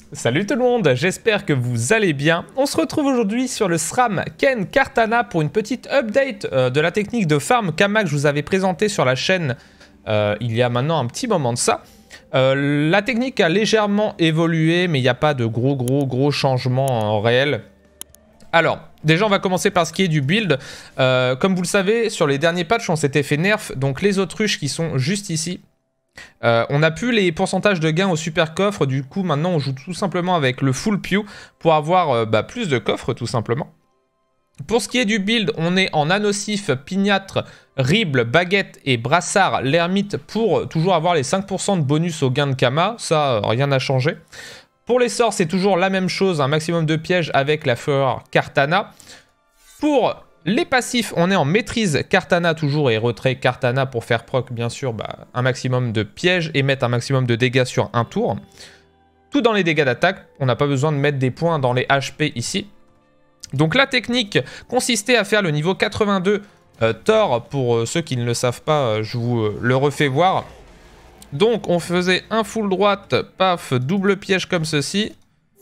Salut tout le monde, j'espère que vous allez bien. On se retrouve aujourd'hui sur le SRAM Ken Kartana pour une petite update de la technique de farm Kama que je vous avais présentée sur la chaîne il y a maintenant un petit moment de ça. La technique a légèrement évolué, mais il n'y a pas de gros changements en réel. Alors, déjà on va commencer par ce qui est du build. Comme vous le savez, sur les derniers patchs on s'était fait nerf, donc les autruches qui sont juste ici. On n'a plus les pourcentages de gains au super coffre, du coup maintenant on joue tout simplement avec le full pew pour avoir plus de coffres tout simplement. Pour ce qui est du build, on est en anocif, pignâtre, rible, baguette et brassard, l'ermite pour toujours avoir les 5% de bonus au gain de Kama, ça rien n'a changé. Pour les sorts c'est toujours la même chose, un maximum de pièges avec la fleur Kartana. Pour les passifs, on est en maîtrise Kartana toujours et retrait Kartana pour faire proc bien sûr un maximum de pièges et mettre un maximum de dégâts sur un tour. Tout dans les dégâts d'attaque, on n'a pas besoin de mettre des points dans les HP ici. Donc la technique consistait à faire le niveau 82 Thor, pour ceux qui ne le savent pas, je vous le refais voir. Donc on faisait un full droite, paf, double piège comme ceci.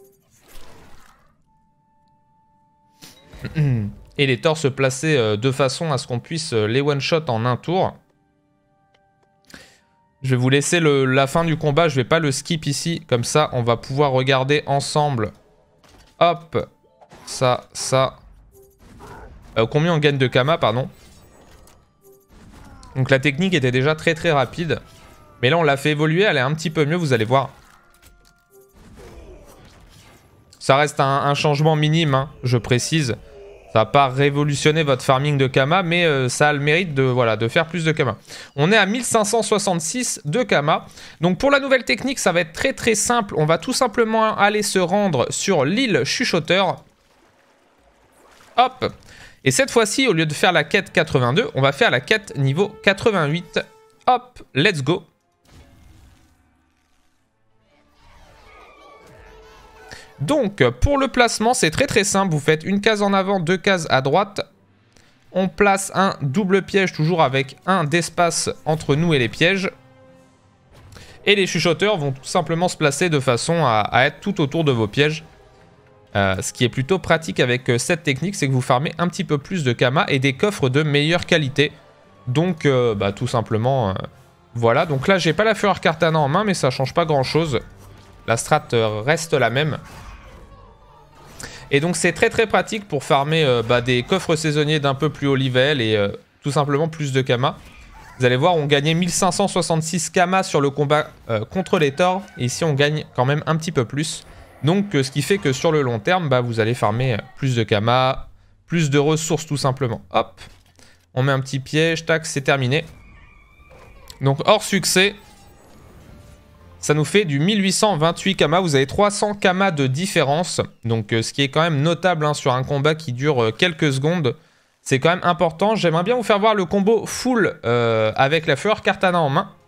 Et les Thors se plaçaient de façon à ce qu'on puisse les one-shot en un tour. Je vais vous laisser la fin du combat, je vais pas le skip ici. Comme ça, on va pouvoir regarder ensemble. Hop, ça. Combien on gagne de Kama, pardon. Donc la technique était déjà très rapide. Mais là, on l'a fait évoluer, elle est un petit peu mieux, vous allez voir. Ça reste un changement minime, hein, je précise. Ça va pas révolutionner votre farming de Kama, mais ça a le mérite de faire plus de Kama. On est à 1566 de Kama. Donc pour la nouvelle technique, ça va être très simple. On va tout simplement aller se rendre sur l'île Chuchoteur. Hop. Et cette fois-ci, au lieu de faire la quête 82, on va faire la quête niveau 88. Hop, let's go. Donc, pour le placement, c'est très simple. Vous faites une case en avant, deux cases à droite. On place un double piège, toujours avec un d'espace entre nous et les pièges. Et les chuchoteurs vont tout simplement se placer de façon à être tout autour de vos pièges. Ce qui est plutôt pratique avec cette technique, c'est que vous farmez un petit peu plus de Kama et des coffres de meilleure qualité. Donc, tout simplement, voilà. Donc là, j'ai pas la fleur Kartana en main, mais ça change pas grand-chose. La strat reste la même. Et donc c'est très pratique pour farmer des coffres saisonniers d'un peu plus haut level et tout simplement plus de Kama. Vous allez voir, on gagnait 1566 Kama sur le combat contre les Thors. Et ici on gagne quand même un petit peu plus. Donc ce qui fait que sur le long terme, vous allez farmer plus de Kama, plus de ressources tout simplement. Hop, on met un petit piège, tac, c'est terminé. Donc hors succès. Ça nous fait du 1828 Kama, vous avez 300 Kama de différence. Donc ce qui est quand même notable hein, sur un combat qui dure quelques secondes. C'est quand même important. J'aimerais bien vous faire voir le combo full avec la fleur Kartana en main.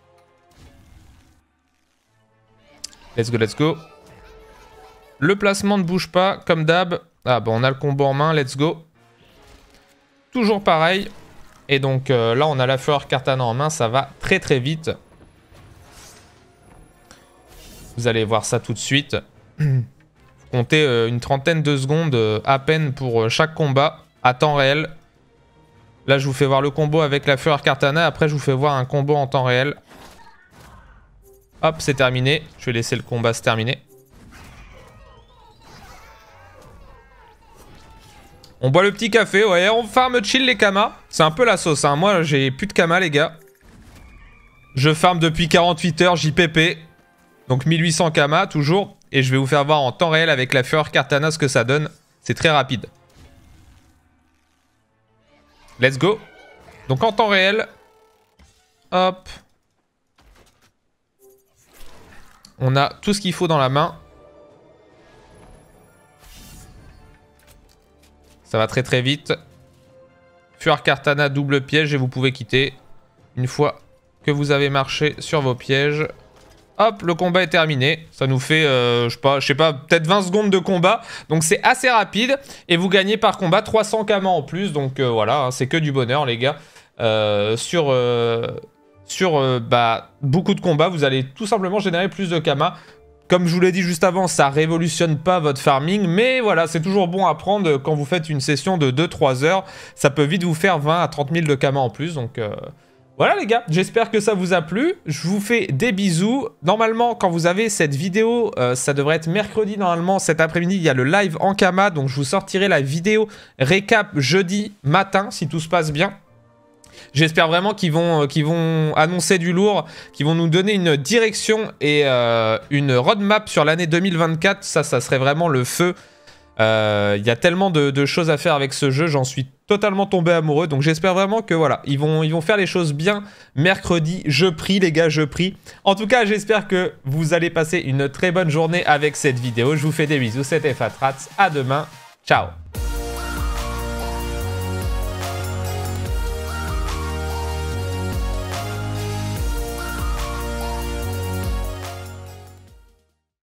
Let's go. Le placement ne bouge pas, comme d'hab. Ah on a le combo en main, let's go. Toujours pareil. Et donc là on a la fleur Kartana en main, ça va très vite. Vous allez voir ça tout de suite. Comptez une trentaine de secondes à peine pour chaque combat à temps réel. Là, je vous fais voir le combo avec la fleur Kartana. Après, je vous fais voir un combo en temps réel. Hop, c'est terminé. Je vais laisser le combat se terminer. On boit le petit café, ouais. On farm chill les Kama. C'est un peu la sauce, hein. Moi, j'ai plus de Kama, les gars. Je farm depuis 48 heures, JPP. Donc 1800 Kama toujours. Et je vais vous faire voir en temps réel avec la fleur Kartana ce que ça donne. C'est très rapide. Let's go. Donc en temps réel. Hop. On a tout ce qu'il faut dans la main. Ça va très vite. Fleur Kartana double piège et vous pouvez quitter. Une fois que vous avez marché sur vos pièges. Hop, le combat est terminé. Ça nous fait, je sais pas, peut-être 20 secondes de combat. Donc c'est assez rapide. Et vous gagnez par combat 300 Kama en plus. Donc voilà, hein, c'est que du bonheur les gars. Sur beaucoup de combats, vous allez tout simplement générer plus de Kama. Comme je vous l'ai dit juste avant, ça révolutionne pas votre farming, mais voilà, c'est toujours bon à prendre quand vous faites une session de 2-3 heures. Ça peut vite vous faire 20 à 30 000 de Kama en plus, donc... Voilà les gars, j'espère que ça vous a plu. Je vous fais des bisous. Normalement, quand vous avez cette vidéo, ça devrait être mercredi normalement. Cet après-midi, il y a le live en Kama. Donc je vous sortirai la vidéo récap jeudi matin, si tout se passe bien. J'espère vraiment qu'ils vont annoncer du lourd, qu'ils vont nous donner une direction et une roadmap sur l'année 2024. Ça serait vraiment le feu. Il y a tellement de choses à faire avec ce jeu, j'en suis totalement tombé amoureux, donc j'espère vraiment que voilà, ils vont faire les choses bien mercredi. Je prie les gars, je prie. En tout cas, j'espère que vous allez passer une très bonne journée avec cette vidéo. Je vous fais des bisous, c'était Fatrats, à demain, ciao.